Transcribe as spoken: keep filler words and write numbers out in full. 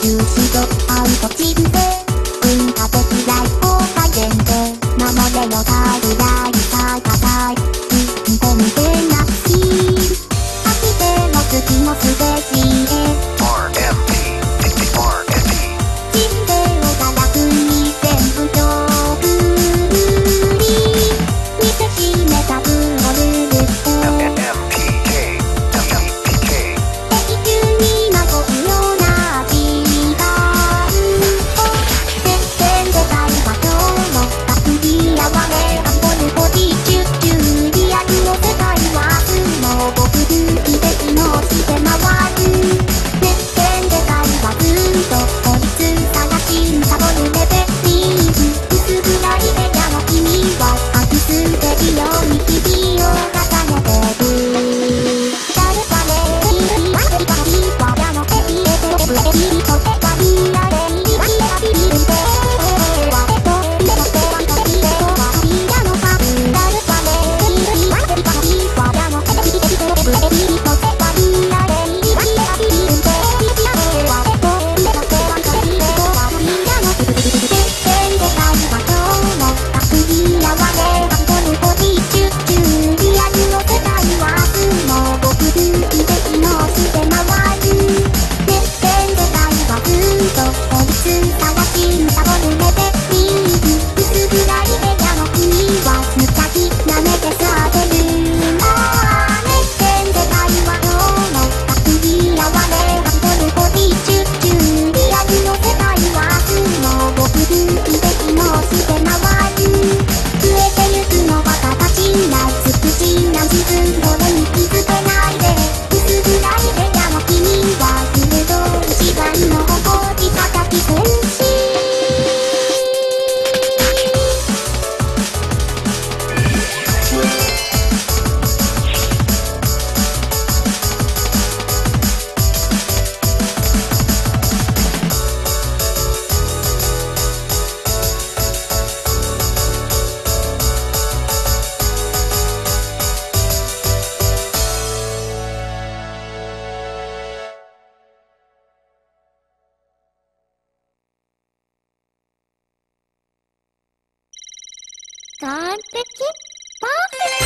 重視とアウトチンで文化的大公開限定守れのサイライサイカサイうんこみてなし飽きても好きもステージへアールエムピー アールエムピー人生をただくに全部今日振り見せしめたブロルルスエムピーケー エムピーケー永久に残るような時間を全然でかい場所の活気やわれあぼるボディチュッチュリアルの世界はもう僕奇跡のして回る熱戦でかいはずっと孤立探しサボるレベリーズ薄暗い部屋の君は吐き捨てるように日々を重ねてる誰かねいいわけがいいわやのエビエテブレビリと手が見られいいわけがビビるんでわえとビレの手はとビレとはビラのパブ誰かねいいわけがいいわやのエビエテブレビリと手が見られいいわけがビビるんでビラのわえとビレの手はとビレとはビラのプププププ絶対でかい場所の活気やわれあぼるボディチュッチュリアルの世界はもう僕奇跡のして回る熱戦でかいはずっと孤立探しサボるレベリーズ薄暗い部屋の君は無茶気なめてさてるああ熱戦でかいは今日の活気やわれあぼるボディチュッチュリアルの世界はもう僕奇跡のして回る増えてゆくのは形な美しいな自分の目に気づけないで薄暗い部屋の君はずっと一番の誇り高き戦士完璧パーフェクト